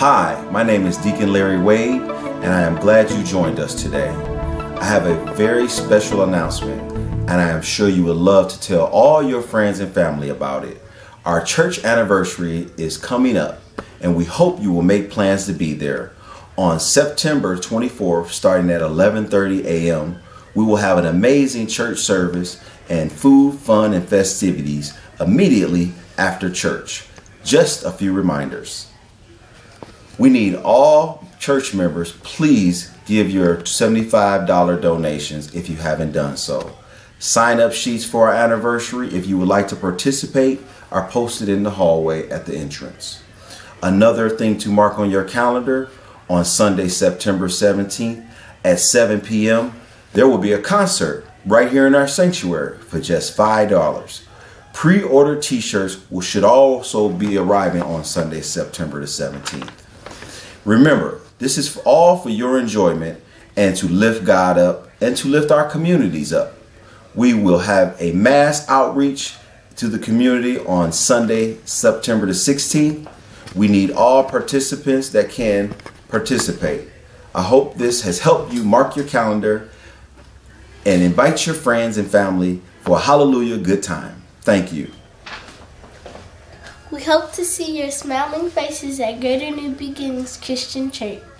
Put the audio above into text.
Hi, my name is Deacon Larry Wade, and I am glad you joined us today. I have a very special announcement, and I am sure you would love to tell all your friends and family about it. Our church anniversary is coming up, and we hope you will make plans to be there. On September 24th, starting at 11:30 a.m., we will have an amazing church service and food, fun, and festivities immediately after church. Just a few reminders. We need all church members. Please give your $75 donations if you haven't done so. Sign up sheets for our anniversary, if you would like to participate, are posted in the hallway at the entrance. Another thing to mark on your calendar, on Sunday, September 17th at 7 p.m., there will be a concert right here in our sanctuary for just $5. Pre-order t-shirts should also be arriving on Sunday, September the 17th. Remember, this is all for your enjoyment and to lift God up and to lift our communities up. We will have a mass outreach to the community on Sunday, September the 16th. We need all participants that can participate. I hope this has helped you mark your calendar and invite your friends and family for a hallelujah good time. Thank you. We hope to see your smiling faces at Greater New Beginnings Christian Church.